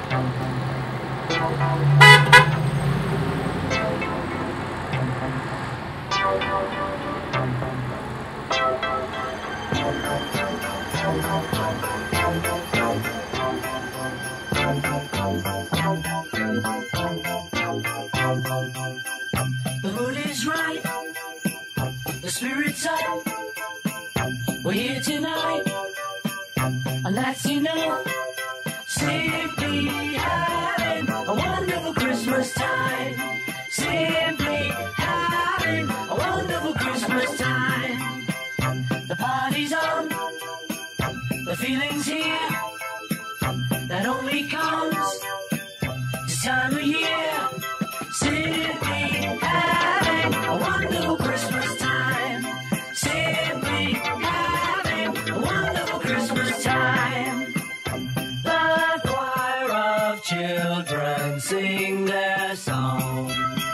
The mood is right, the spirit's up. We're here tonight, and that's enough. Simply having a wonderful Christmas time. Simply having a wonderful Christmas time. The party's on, the feeling's here. That only comes this time of year. Simply having a wonderful Christmas time. Simply having a wonderful Christmas time. The choir of children sing their song.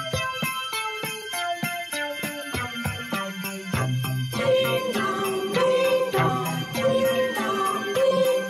Ding dong, ding dong, ding dong, ding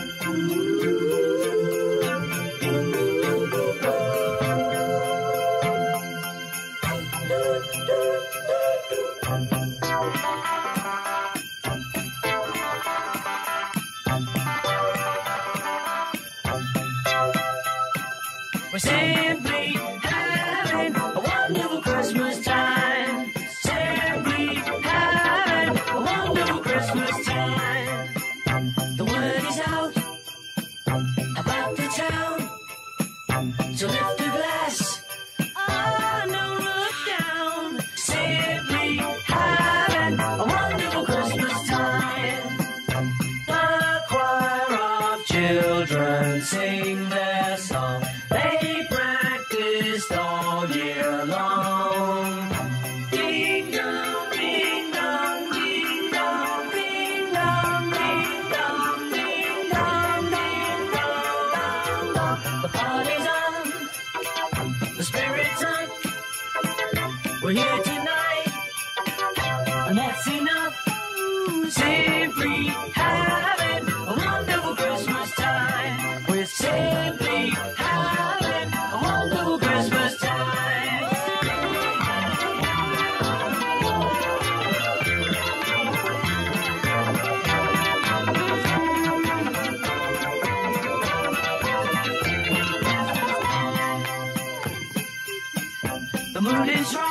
We're simply having a wonderful Christmas time. Simply having a wonderful Christmas time. The word is out about the town, so lift a glass, oh, no, look down. Simply having a wonderful Christmas time. The choir of children sing their song. They practiced all year long. Ding dong, ding dong, ding dong, ding dong, ding dong, ding dong, ding dong, dong, dong. The party's on, the spirit's up. We're here tonight, and that's enough. Simply having a wonderful Christmas time. We're simply having a wonderful Christmas time. The mood is right.